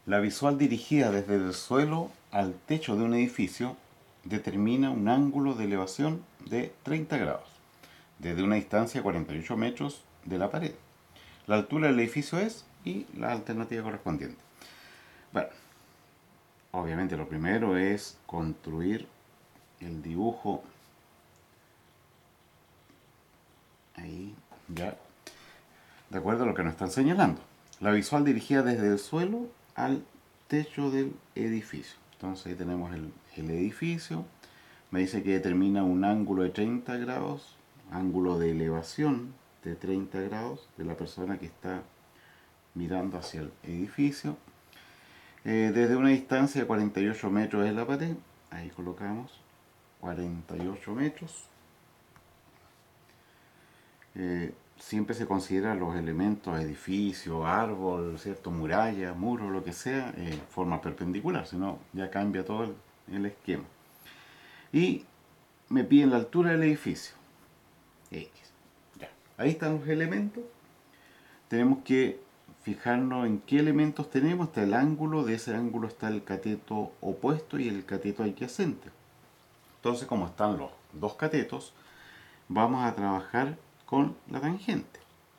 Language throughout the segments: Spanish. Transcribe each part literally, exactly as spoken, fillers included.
La visual dirigida desde el suelo al techo de un edificio determina un ángulo de elevación de treinta grados, desde una distancia de cuarenta y ocho metros de la pared. La altura del edificio es y la alternativa correspondiente. Bueno, obviamente lo primero es construir el dibujo ahí, ya, de acuerdo a lo que nos están señalando. La visual dirigida desde el suelo al techo del edificio. Entonces ahí tenemos el, el edificio. Me dice que determina un ángulo de treinta grados, ángulo de elevación de treinta grados de la persona que está mirando hacia el edificio. Eh, desde una distancia de cuarenta y ocho metros de la pared, ahí colocamos cuarenta y ocho metros. Eh, siempre se considera los elementos, edificio, árbol, ¿cierto? Muralla, muro, lo que sea, eh, forma perpendicular, si no ya cambia todo el, el esquema. Y me piden la altura del edificio, X. Ya. Ahí están los elementos. Tenemos que fijarnos en qué elementos tenemos. Está el ángulo, de ese ángulo está el cateto opuesto y el cateto adyacente. Entonces, como están los dos catetos, vamos a trabajar con la tangente.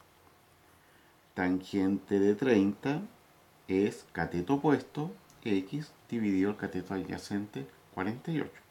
Tangente de treinta es cateto opuesto, X, dividido el cateto adyacente, cuarenta y ocho.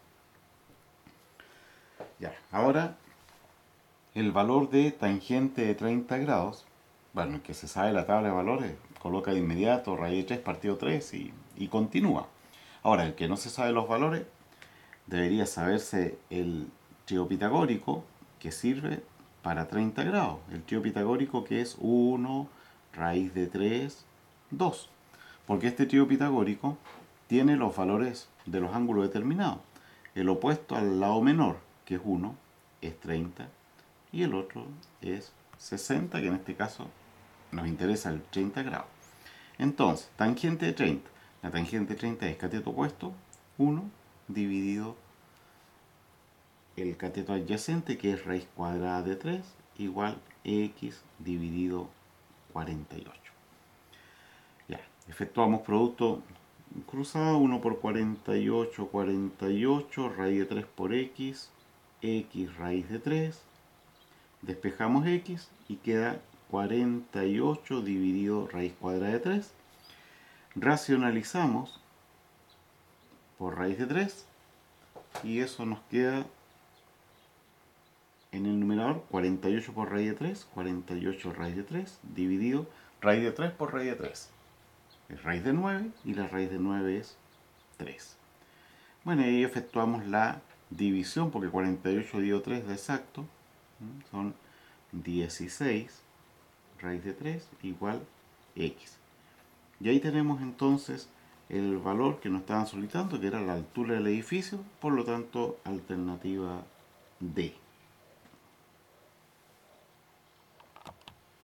Ya, ahora el valor de tangente de treinta grados, bueno, el que se sabe la tabla de valores, coloca de inmediato raíz de tres partido tres y, y continúa. Ahora, el que no se sabe los valores, debería saberse el trío pitagórico que sirve para treinta grados. El trío pitagórico que es uno, raíz de tres, dos. Porque este trío pitagórico tiene los valores de los ángulos determinados. El opuesto al lado menor, que es uno, es treinta, y el otro es sesenta, que en este caso nos interesa el treinta grados. Entonces, tangente de treinta. La tangente de treinta es cateto opuesto, uno, dividido el cateto adyacente, que es raíz cuadrada de tres, igual x dividido cuarenta y ocho. Ya, efectuamos producto cruzado, uno por cuarenta y ocho, cuarenta y ocho, raíz de tres por x, x raíz de tres, despejamos x y queda cuarenta y ocho dividido raíz cuadrada de tres. Racionalizamos por raíz de tres y eso nos queda en el numerador cuarenta y ocho por raíz de tres, cuarenta y ocho raíz de tres, dividido raíz de tres por raíz de tres. Es raíz de nueve y la raíz de nueve es tres. Bueno, y ahí efectuamos la división porque cuarenta y ocho dividido tres da exacto. Son dieciséis raíz de tres igual x. Y ahí tenemos entonces el valor que nos estaban solicitando, que era la altura del edificio, por lo tanto alternativa D.